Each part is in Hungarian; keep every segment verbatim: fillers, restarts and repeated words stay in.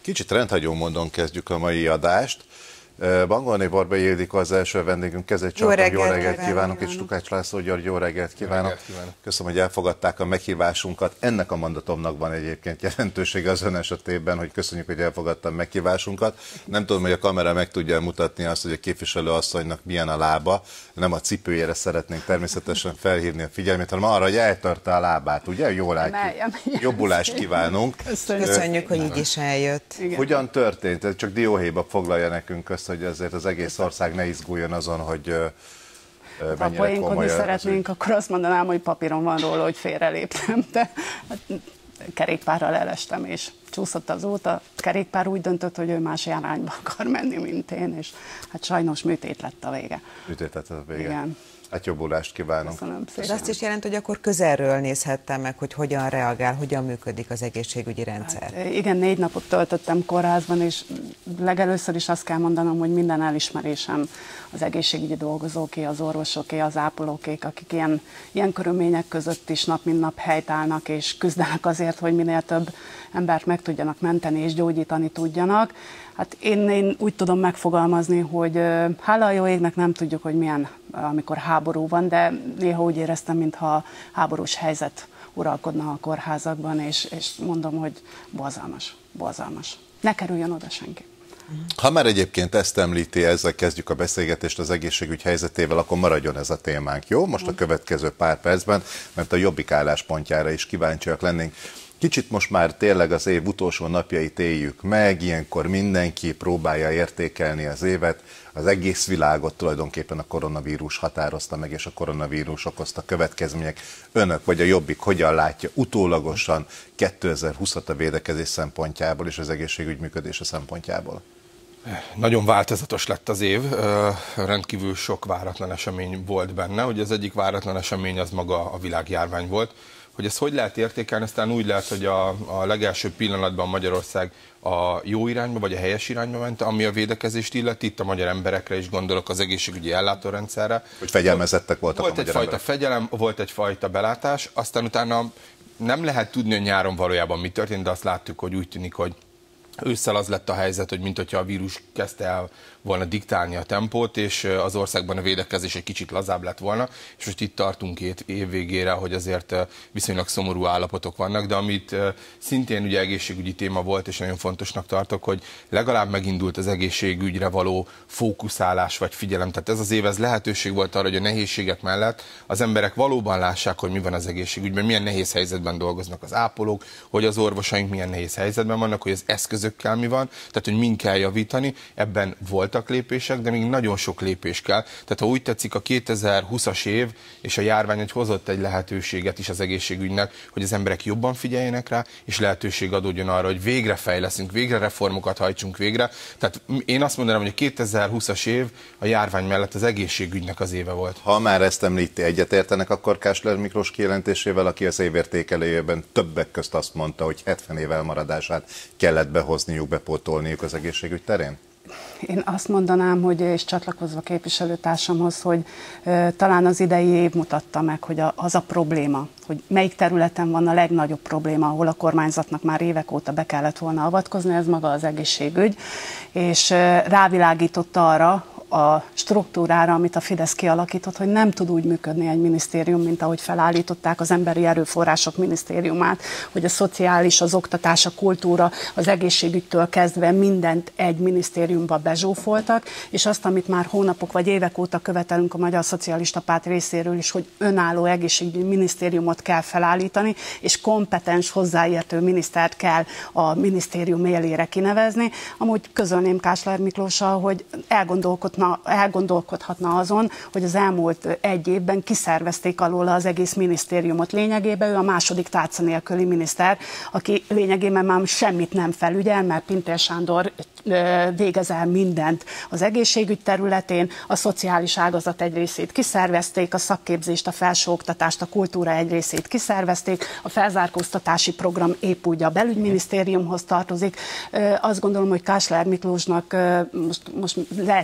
Kicsit rendhagyó módon kezdjük a mai adást. Bangolné Borbély Ildikó az első vendégünk, kezét csapom, jó reggelt, jó reggelt kívánok, kívánok, és Tukács László György, jó reggelt kívánok. Reggelt kívánok. Köszönöm, hogy elfogadták a meghívásunkat. Ennek a mondatomnak van egyébként jelentősége az ön esetében, hogy köszönjük, hogy elfogadtam meghívásunkat. Nem tudom, hogy a kamera meg tudja mutatni azt, hogy a képviselőasszonynak milyen a lába. Nem a cipőjére szeretnénk természetesen felhívni a figyelmét, hanem arra, hogy eltörte a lábát, ugye? Jól látjuk. Jobbulást kívánunk. Köszönjük, Köszönjük hogy így is eljött. Igen. Hogyan történt? Ez csak dióhéjba foglalja nekünk össze, hogy ezért az egész ország ne izguljon azon, hogy ha poénkodni szeretnénk, akkor azt mondanám, hogy papíron van róla, hogy félreléptem, de hát, kerékpárral elestem, és csúszott az út. A kerékpár úgy döntött, hogy ő más irányba akar menni, mint én, és hát sajnos műtét lett a vége. Műtét lett a vége. Igen. Hát jobbulást kívánunk. És azt is jelent, hogy akkor közelről nézhettem meg, hogy hogyan reagál, hogyan működik az egészségügyi rendszer. Hát, igen, négy napot töltöttem kórházban, és legelőször is azt kell mondanom, hogy minden elismerésem az egészségügyi dolgozóké, az orvosoké, az ápolókék, akik ilyen, ilyen körülmények között is nap mint nap helytállnak, és küzdenek azért, hogy minél több embert meg tudjanak menteni és gyógyítani tudjanak. Hát én, én úgy tudom megfogalmazni, hogy hála a jó égnek nem tudjuk, hogy milyen, amikor háború van, de néha úgy éreztem, mintha háborús helyzet uralkodna a kórházakban, és, és mondom, hogy borzalmas, borzalmas. Ne kerüljön oda senki. Ha már egyébként ezt említi, ezzel kezdjük a beszélgetést az egészségügy helyzetével, akkor maradjon ez a témánk, jó? Most a következő pár percben, mert a Jobbik álláspontjára is kíváncsiak lennénk. Kicsit most már tényleg az év utolsó napjait éljük meg, ilyenkor mindenki próbálja értékelni az évet, az egész világot tulajdonképpen a koronavírus határozta meg, és a koronavírus okozta következmények. Önök vagy a Jobbik hogyan látja utólagosan kétezer-húszat a védekezés szempontjából és az egészségügy működése szempontjából? Nagyon változatos lett az év, rendkívül sok váratlan esemény volt benne. Ugye az egyik váratlan esemény az maga a világjárvány volt. Hogy ezt hogy lehet értékelni, aztán úgy lehet, hogy a, a legelső pillanatban Magyarország a jó irányba, vagy a helyes irányba ment, ami a védekezést illeti, itt a magyar emberekre is gondolok, az egészségügyi ellátórendszerre. Hogy fegyelmezettek voltak volt a magyar egyfajta fegyelem, volt egyfajta belátás, aztán utána nem lehet tudni, hogy nyáron valójában mi történt, de azt láttuk, hogy úgy tűnik, hogy ősszel az lett a helyzet, hogy mint hogyha a vírus kezdte el volna diktálni a tempót, és az országban a védekezés egy kicsit lazább lett volna, és most itt tartunk két év végére, hogy azért viszonylag szomorú állapotok vannak, de amit szintén ugye egészségügyi téma volt, és nagyon fontosnak tartok, hogy legalább megindult az egészségügyre való fókuszálás vagy figyelem. Tehát ez az év, ez lehetőség volt arra, hogy a nehézségek mellett az emberek valóban lássák, hogy mi van az egészségügyben, milyen nehéz helyzetben dolgoznak az ápolók, hogy az orvosaink milyen nehéz helyzetben vannak, hogy az eszközökkel mi van, tehát hogy mind kell javítani, ebben volt lépések, de még nagyon sok lépés kell. Tehát ha úgy tetszik, a kétezer-húszas év és a járvány hogy hozott egy lehetőséget is az egészségügynek, hogy az emberek jobban figyeljenek rá, és lehetőség adódjon arra, hogy végre fejleszünk, végre reformokat hajtsunk végre. Tehát én azt mondanám, hogy a kétezer-húszas év a járvány mellett az egészségügynek az éve volt. Ha már ezt említi, egyetértenek akkor Kásler Miklós kijelentésével, aki az évértékelőjében többek közt azt mondta, hogy hetven év elmaradását kellett behozniuk, bepótolniuk az egészségügy terén? Én azt mondanám, hogy, és csatlakozva képviselőtársamhoz, hogy e, talán az idei év mutatta meg, hogy a, az a probléma, hogy melyik területen van a legnagyobb probléma, ahol a kormányzatnak már évek óta be kellett volna avatkozni, ez maga az egészségügy, és e, rávilágította arra, a struktúrára, amit a Fidesz kialakított, hogy nem tud úgy működni egy minisztérium, mint ahogy felállították az Emberi Erőforrások Minisztériumát, hogy a szociális, az oktatás, a kultúra, az egészségügytől kezdve mindent egy minisztériumba bezsúfoltak, és azt, amit már hónapok vagy évek óta követelünk a Magyar Szocialista Párt részéről is, hogy önálló egészségügyi minisztériumot kell felállítani, és kompetens, hozzáértő minisztert kell a minisztérium élére kinevezni. Amúgy közölném Kásler Miklóssal, hogy elgondolkodna elgondolkodhatna azon, hogy az elmúlt egy évben kiszervezték alóla az egész minisztériumot. Lényegében ő a második tárca nélküli miniszter, aki lényegében már semmit nem felügyel, mert Pintér Sándor végez el mindent az egészségügy területén, a szociális ágazat egy részét kiszervezték, a szakképzést, a felsőoktatást, a kultúra egy részét kiszervezték, a felzárkóztatási program épp úgy a belügyminisztériumhoz tartozik. Azt gondolom, hogy Kásler Miklósnak most, most lehet feltenni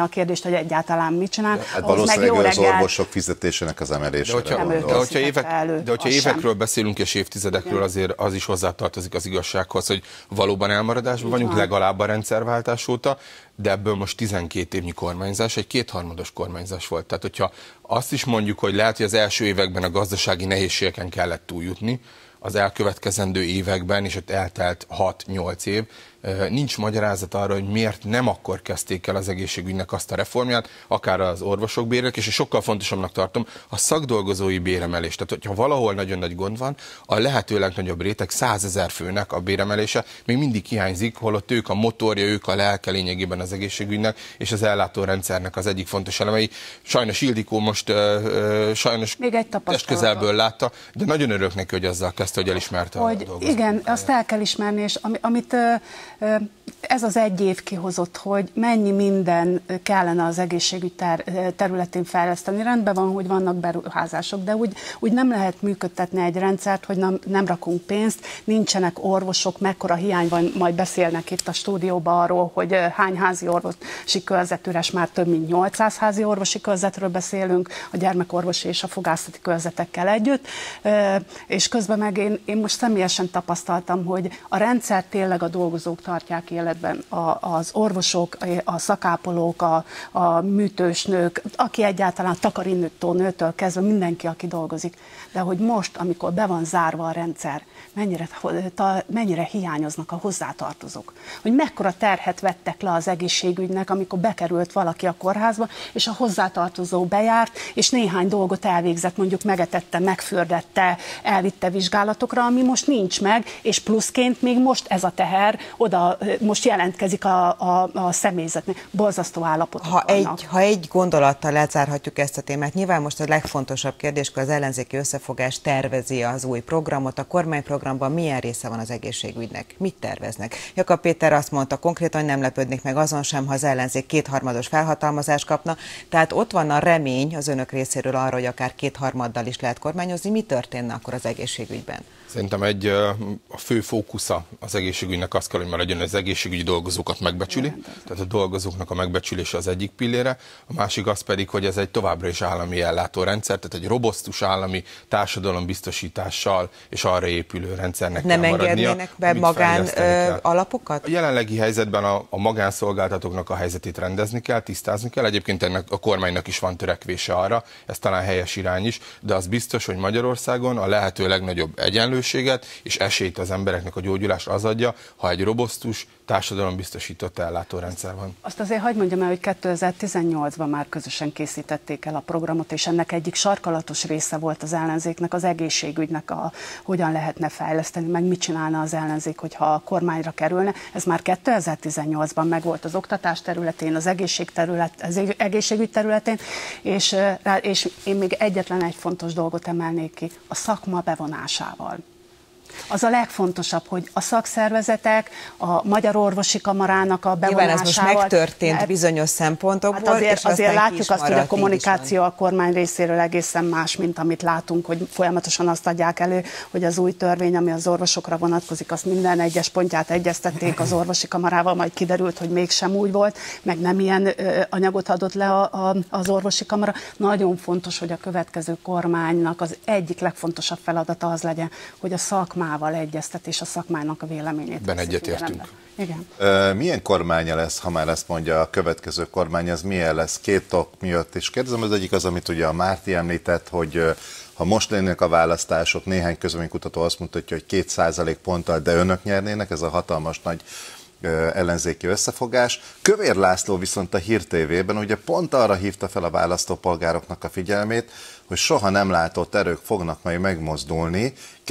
a kérdést, hogy egyáltalán mit csinál. Hát valószínűleg az orvosok fizetésének az emelésére. De hogyha, de hogyha, évek, de hogyha évekről sem. beszélünk és évtizedekről, azért az is hozzátartozik az igazsághoz, hogy valóban elmaradásban vagyunk, van. legalább a rendszerváltás óta, de ebből most tizenkét évnyi kormányzás, egy kétharmados kormányzás volt. Tehát, hogyha azt is mondjuk, hogy lehet, hogy az első években a gazdasági nehézségeken kellett túljutni, az elkövetkezendő években, és ott eltelt hat-nyolc év, nincs magyarázat arra, hogy miért nem akkor kezdték el az egészségügynek azt a reformját, akár az orvosok bérek, és sokkal fontosabbnak tartom a szakdolgozói béremelést. Tehát, hogyha valahol nagyon nagy gond van, a lehető legnagyobb réteg százezer főnek a béremelése még mindig hiányzik, holott ők a motorja, ők a lelke lényegében az egészségügynek, és az ellátórendszernek az egyik fontos elemei. Sajnos Ildikó most uh, uh, sajnos testközelből látta, de nagyon örülök neki, hogy azzal kezdte, hogy elismerte hogy a dolgozókat. Igen, azt el kell ismerni, és amit uh, ez az egy év kihozott, hogy mennyi minden kellene az egészségügy ter- területén fejleszteni. Rendben van, hogy vannak beruházások, de úgy, úgy nem lehet működtetni egy rendszert, hogy nem, nem rakunk pénzt, nincsenek orvosok, mekkora hiány van, majd beszélnek itt a stúdióban arról, hogy hány házi orvosi körzet üres, már több mint nyolcszáz házi orvosi körzetről beszélünk, a gyermekorvosi és a fogászati körzetekkel együtt, és közben meg én, én most személyesen tapasztaltam, hogy a rendszer tényleg a dolgozók tartják életben, a, az orvosok, a szakápolók, a, a műtősnők, aki egyáltalán a takarítónőtől kezdve mindenki, aki dolgozik. De hogy most, amikor be van zárva a rendszer, mennyire, ta, mennyire hiányoznak a hozzátartozók. Hogy mekkora terhet vettek le az egészségügynek, amikor bekerült valaki a kórházba, és a hozzátartozó bejárt, és néhány dolgot elvégzett, mondjuk megetette, megfürdette, elvitte vizsgálatokra, ami most nincs meg, és pluszként még most ez a teher oda most jelentkezik a, a, a személyzetnek. Borzasztó állapotok ha vannak. egy, ha egy gondolattal lezárhatjuk ezt a témát, nyilván most a legfontosabb kérdés, hogy az ellenzéki összefogás tervezi az új programot, a kormányprogramban milyen része van az egészségügynek? Mit terveznek? Jakab Péter azt mondta konkrétan, hogy nem lepődnék meg azon sem, ha az ellenzék kétharmados felhatalmazást kapna, tehát ott van a remény az önök részéről arra, hogy akár kétharmaddal is lehet kormányozni. Mi történne akkor az egészségügyben? Szerintem egy, a fő fókusza az egészségügynek az kell, hogy maradjon, az egészségügyi dolgozókat megbecsüli, tehát a dolgozóknak a megbecsülése az egyik pillére, a másik az pedig, hogy ez egy továbbra is állami ellátórendszer, tehát egy robosztus állami társadalombiztosítással és arra épülő rendszernek nem kell maradnia. Nem engednének be magán ö, alapokat? A jelenlegi helyzetben a, a magánszolgáltatóknak a helyzetét rendezni kell, tisztázni kell, egyébként ennek a kormánynak is van törekvése arra, ez talán helyes irány is, de az biztos, hogy Magyarországon a lehető legnagyobb egyenlőség és esélyt az embereknek a gyógyulásra az adja, ha egy robosztus, társadalombiztosított ellátórendszer van. Azt azért hagyd mondjam el, hogy kétezer-tizennyolcban már közösen készítették el a programot, és ennek egyik sarkalatos része volt az ellenzéknek, az egészségügynek, a, hogyan lehetne fejleszteni, meg mit csinálna az ellenzék, hogyha a kormányra kerülne. Ez már kétezer-tizennyolcban megvolt az oktatás területén, az, egészség terület, az egészségügy területén, és, és én még egyetlen egy fontos dolgot emelnék ki, a szakma bevonásával. Az a legfontosabb, hogy a szakszervezetek, a Magyar Orvosi Kamarának a bevonásával... Nyilván ez most megtörtént mert, bizonyos szempontokból, hát azért, és azért látjuk azt, hogy a kommunikáció a kormány részéről egészen más, mint amit látunk, hogy folyamatosan azt adják elő, hogy az új törvény, ami az orvosokra vonatkozik, azt minden egyes pontját egyeztették az orvosi kamarával, majd kiderült, hogy mégsem úgy volt, meg nem ilyen ö, anyagot adott le a, a, az orvosi kamara. Nagyon fontos, hogy a következő kormánynak az egyik legfontosabb feladata az legyen, hogy a szakmával egyeztet, és a szakmának a véleményét. Ben egyetértünk. Igen. Milyen kormánya lesz, ha már ezt mondja a következő kormány, az milyen lesz? Két ok miatt is kérdezem, az egyik az, amit ugye a Márti említett, hogy ha most lennének a választások, néhány közvéleménykutató azt mutatja, hogy két százalék ponttal, de önök nyernének, ez a hatalmas nagy ellenzéki összefogás. Kövér László viszont a Hír té vében ugye pont arra hívta fel a választópolgároknak a figyelmét, hogy soha nem látott erők fognak majd megmozdulni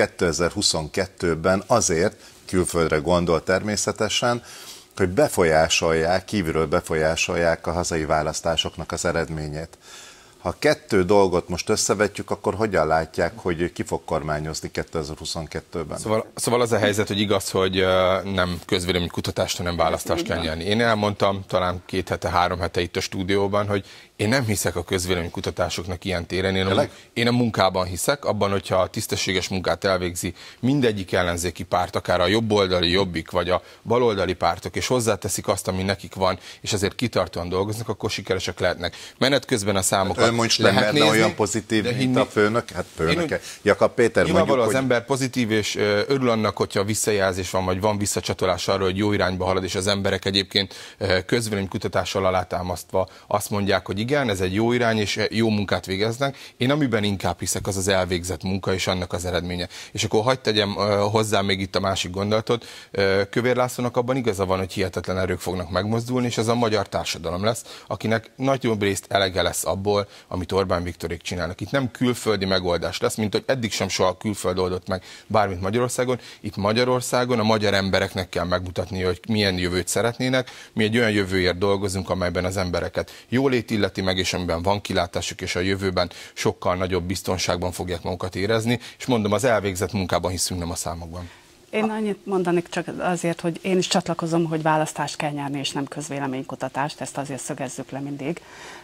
kétezer-huszonkettőben azért, külföldre gondol természetesen, hogy befolyásolják, kívülről befolyásolják a hazai választásoknak az eredményét. Ha kettő dolgot most összevetjük, akkor hogyan látják, hogy ki fog kormányozni kétezer-huszonkettőben? Szóval, szóval az a helyzet, hogy igaz, hogy nem közvéleménykutatást, hanem választást kell nyerni. Én elmondtam talán két hete, három hete itt a stúdióban, hogy Én nem hiszek a közvéleménykutatásoknak ilyen téren. Én a, én a munkában hiszek, abban, hogyha a tisztességes munkát elvégzi mindegyik ellenzéki párt, akár a jobboldali Jobbik, vagy a baloldali pártok, és hozzáteszik azt, ami nekik van, és azért kitartóan dolgoznak, akkor sikeresek lehetnek. Menet közben a számokat hát ön most lehet nem nézni, olyan pozitív, mint hinni... a főnök? Hát főnöke. Jakab Péter, nyilvánvaló az hogy... ember pozitív, és örül annak, hogyha visszajelzés van, vagy van visszacsatolás arra, hogy jó irányba halad, és az emberek egyébként közvéleménykutatással alátámasztva azt mondják, hogy igen, ez egy jó irány, és jó munkát végeznek. Én amiben inkább hiszek, az az elvégzett munka, és annak az eredménye. És akkor hadd tegyem hozzá még itt a másik gondolatot. Kövér Lászlónak abban igaza van, hogy hihetetlen erők fognak megmozdulni, és az a magyar társadalom lesz, akinek nagyobb részt elege lesz abból, amit Orbán Viktorék csinálnak. Itt nem külföldi megoldás lesz, mint hogy eddig sem soha külföld oldott meg bármit Magyarországon. Itt Magyarországon a magyar embereknek kell megmutatni, hogy milyen jövőt szeretnének. Mi egy olyan jövőért dolgozunk, amelyben az embereket jólét illeti meg, és amiben van kilátásuk, és a jövőben sokkal nagyobb biztonságban fogják magukat érezni. És mondom, az elvégzett munkában hiszünk, nem a számokban. Én annyit mondanék csak azért, hogy én is csatlakozom, hogy választást kell nyerni, és nem közvéleménykutatást, ezt azért szögezzük le mindig.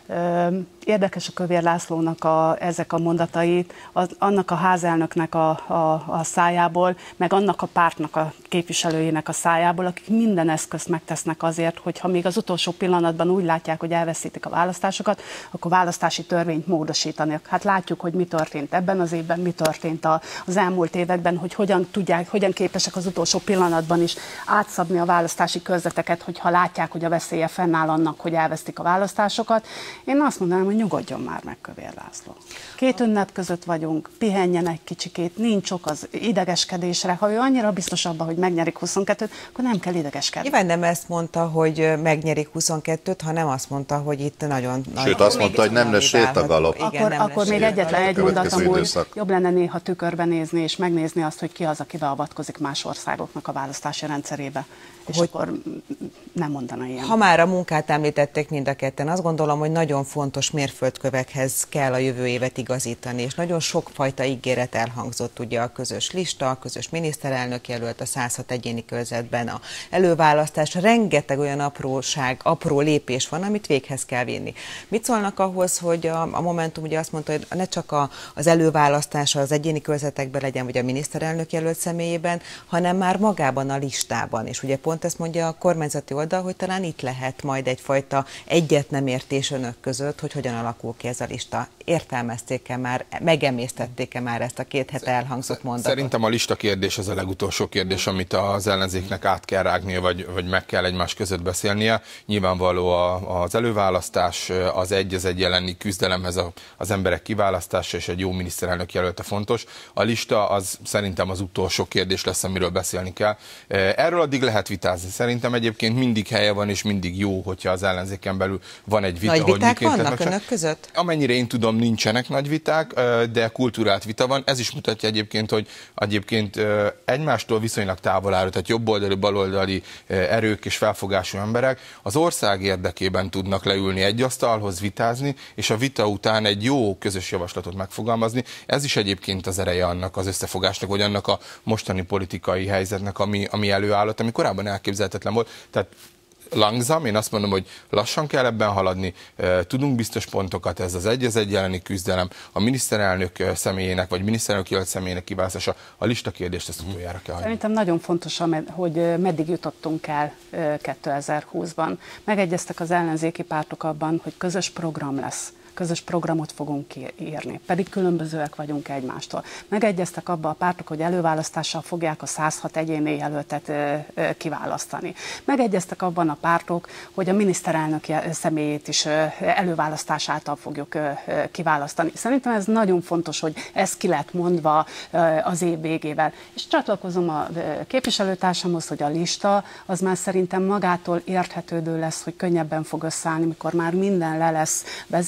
Érdekes a Kövér Lászlónak a, ezek a mondatai, az, annak a házelnöknek a, a, a szájából, meg annak a pártnak a képviselőjének a szájából, akik minden eszközt megtesznek azért, hogyha még az utolsó pillanatban úgy látják, hogy elveszítik a választásokat, akkor választási törvényt módosítanak. Hát látjuk, hogy mi történt ebben az évben, mi történt az elmúlt években, hogy hogyan tudják, hogyan képesek az utolsó pillanatban is átszabni a választási körzeteket, hogyha látják, hogy a veszélye fennáll annak, hogy elvesztik a választásokat. Én azt mondanám, hogy nyugodjon már meg Kövér László. Két ünnep között vagyunk, pihenjen egy kicsikét, nincs ok az idegeskedésre. Ha ő annyira biztos abban, hogy megnyerik huszonkettőt, akkor nem kell idegeskedni. Nyilván nem ezt mondta, hogy megnyerik huszonkettőt, hanem azt mondta, hogy itt nagyon... Sőt, nagyon azt mondta, hogy nem lesz sétagalop. Akkor, akkor még egyetlen egy mondatom, hogy jobb lenne néha tükörbe nézni, és megnézni azt, hogy ki az, aki beavatkozik más országoknak a választási rendszerébe. És hogy akkor nem mondana ilyen. Ha már a munkát említették mind a ketten, azt gondolom, hogy nagyon fontos mérföldkövekhez kell a jövő évet igazítani, és nagyon sokfajta ígéret elhangzott, ugye a közös lista, a közös miniszterelnök jelölt, a száz hat egyéni körzetben a előválasztás, rengeteg olyan apróság, apró lépés van, amit véghez kell vinni. Mit szólnak ahhoz, hogy a, a Momentum ugye azt mondta, hogy ne csak a, az előválasztása az egyéni körzetekben legyen, vagy a miniszterelnök jelölt személyében, hanem már magában a listában, és ugye pont ezt mondja a kormányzati oldal, hogy talán itt lehet majd egyfajta egyet nem értés önök között, hogy hogyan alakul ki ez a lista. Értelmezték-e már, megemésztették-e már ezt a két hete elhangzott mondatot? Szerintem a lista kérdés az a legutolsó kérdés, amit az ellenzéknek át kell rágnia, vagy, vagy meg kell egymás között beszélnie. Nyilvánvaló a, az előválasztás, az egy az egy elleni küzdelemhez a, az emberek kiválasztása, és egy jó miniszterelnök jelölte fontos. A lista az szerintem az utolsó kérdés lesz, amiről beszélni kell. Erről addig lehet vitázni. Szerintem egyébként mindig helye van, és mindig jó, hogyha az ellenzéken belül van egy vita. Nagy viták hogy vannak önök között? Amennyire én tudom, nincsenek nagy viták, de kultúrált vita van. Ez is mutatja egyébként, hogy egyébként egymástól viszonylag távol álló, tehát jobboldali, baloldali erők és felfogású emberek az ország érdekében tudnak leülni egy asztalhoz, vitázni, és a vita után egy jó közös javaslatot megfogalmazni. Ez is egyébként az ereje annak az összefogásnak, vagy annak a mostani politikai helyzetnek, ami, ami előállott, ami korábban elképzelhetetlen volt. Tehát langsam, én azt mondom, hogy lassan kell ebben haladni, tudunk biztos pontokat, ez az egy az egy elleni küzdelem, a miniszterelnök személyének, vagy miniszterelnök jelölt személyének kiválasztása, a lista kérdést ezt utoljára kell hagyni. Szerintem nagyon fontos, hogy meddig jutottunk el kétezer-húszban. Megegyeztek az ellenzéki pártok abban, hogy közös program lesz. Közös programot fogunk írni, pedig különbözőek vagyunk egymástól. Megegyeztek abba a pártok, hogy előválasztással fogják a száz hat egyéni jelöltet kiválasztani. Megegyeztek abban a pártok, hogy a miniszterelnök személyét is előválasztás által fogjuk kiválasztani. Szerintem ez nagyon fontos, hogy ez ki lett mondva az év végével. És csatlakozom a képviselőtársamhoz, hogy a lista az már szerintem magától érthetődő lesz, hogy könnyebben fog összeállni, mikor már minden le lesz vezényelve,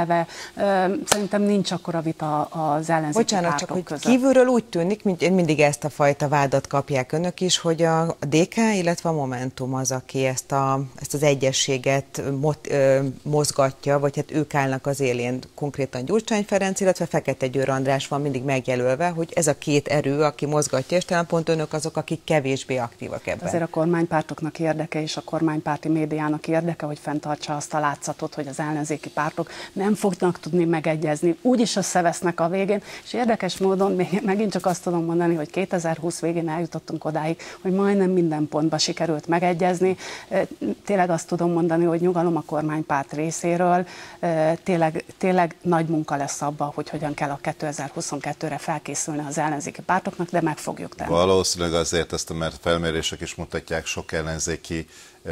eleve. Szerintem nincs akkora vita az ellenzéki Bocsánat, pártok csak hogy között. kívülről úgy tűnik, mint én mindig ezt a fajta vádat kapják önök is, hogy a dé ká, illetve a Momentum az, aki ezt, a, ezt az egyességet mot, ö, mozgatja, vagy hát ők állnak az élén, konkrétan Gyurcsány Ferenc, illetve Fekete Győr András van mindig megjelölve, hogy ez a két erő, aki mozgatja, és talán pont önök azok, akik kevésbé aktívak ebben. Azért a kormánypártoknak érdeke, és a kormánypárti médiának érdeke, hogy fenntartsa azt a látszatot, hogy az ellenzéki pártok nem fognak tudni megegyezni. Úgyis összevesznek a végén, és érdekes módon még megint csak azt tudom mondani, hogy kétezer-húsz végén eljutottunk odáig, hogy majdnem minden pontban sikerült megegyezni. Tényleg azt tudom mondani, hogy nyugalom a kormánypárt részéről, tényleg, tényleg nagy munka lesz abban, hogy hogyan kell a kétezer-huszonkettőre felkészülni az ellenzéki pártoknak, de meg fogjuk tenni. Valószínűleg azért ezt, mert felmérések is mutatják, sok ellenzéki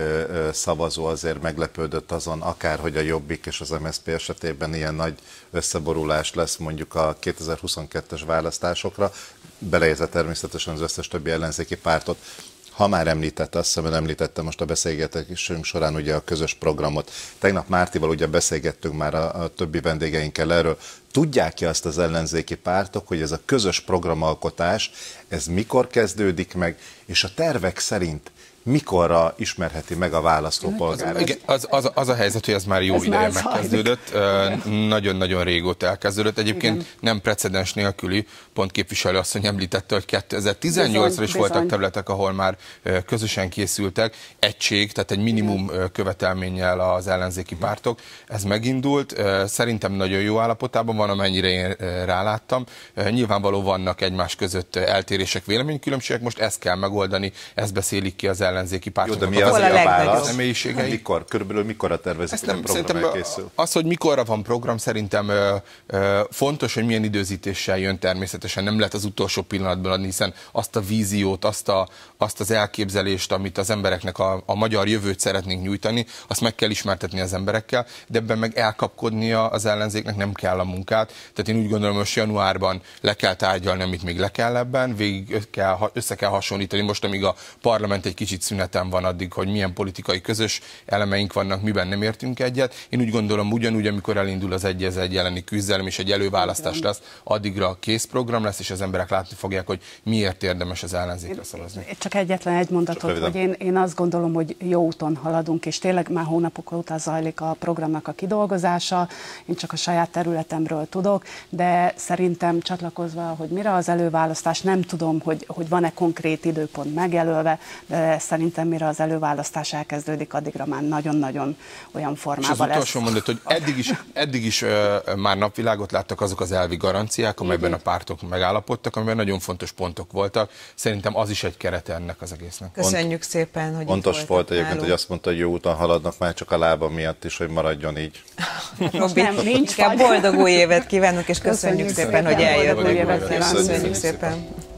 szavazó azért meglepődött azon, akár hogy a Jobbik és az em es zé pé esetében ilyen nagy összeborulás lesz mondjuk a kétezer-huszonkettes választásokra, beleértve természetesen az összes többi ellenzéki pártot. Ha már említette, azt hiszem, említettem most a beszélgetésünk során ugye a közös programot. Tegnap Mártival ugye beszélgettünk már a, a többi vendégeinkkel erről. Tudják-e azt az ellenzéki pártok, hogy ez a közös programalkotás, ez mikor kezdődik meg, és a tervek szerint mikorra ismerheti meg a választópolgár? Igen, az, az, az a helyzet, hogy ez már jó ez ideje már megkezdődött, nagyon-nagyon régóta elkezdődött. Egyébként igen. Nem precedens nélküli, pont képviselő asszony említette, hogy kétezer-tizennyolcra is bizony, voltak területek, ahol már közösen készültek, egység, tehát egy minimum igen. követelménnyel az ellenzéki pártok. Ez megindult, szerintem nagyon jó állapotában van, amennyire én ráláttam. Nyilvánvaló vannak egymás között eltérések, véleménykülönbségek, most ezt kell megoldani, ezt beszélik ki az ellenzéki pártok. Jó, de mi az a, a válasz? Mikor? Körülbelül mikorra tervezik, hogy a program elkészül? Az, hogy mikorra van program, szerintem ö, ö, fontos, hogy milyen időzítéssel jön természetesen. Nem lehet az utolsó pillanatban adni, hiszen azt a víziót, azt, a, azt az elképzelést, amit az embereknek a, a magyar jövőt szeretnénk nyújtani, azt meg kell ismertetni az emberekkel, de ebben meg elkapkodnia az ellenzéknek nem kell a munkát. Tehát én úgy gondolom, hogy januárban le kell tárgyalni, amit még le kell ebben, végig kell, össze kell hasonlítani most, amíg a parlament egy kicsit szünetem van addig, hogy milyen politikai közös elemeink vannak, miben nem értünk egyet. Én úgy gondolom, ugyanúgy, amikor elindul az egy egy elleni küzdelem és egy előválasztás lesz, addigra kész program lesz, és az emberek látni fogják, hogy miért érdemes az ellenzékre szavazni. Csak egyetlen egy mondatot, hogy én, én azt gondolom, hogy jó úton haladunk, és tényleg már hónapok óta zajlik a programnak a kidolgozása. Én csak a saját területemről tudok, de szerintem csatlakozva, hogy mire az előválasztás, nem tudom, hogy, hogy van-e konkrét időpont megjelölve, de szerintem mire az előválasztás elkezdődik, addigra már nagyon-nagyon olyan formában lesz. És az utolsó mondat, hogy eddig is, eddig is uh, már napvilágot láttak azok az elvi garanciák, amelyben igen. a pártok megállapodtak, amiben nagyon fontos pontok voltak. Szerintem az is egy kerete ennek az egésznek. Köszönjük Pont, szépen, hogy pontos volt egyébként, hogy azt mondta, hogy jó úton haladnak már csak a lába miatt is, hogy maradjon így. Robi, nem, nincs boldog új évet kívánunk, és köszönjük, köszönjük szépen, szépen, hogy eljött. Köszönjük, köszönjük szépen.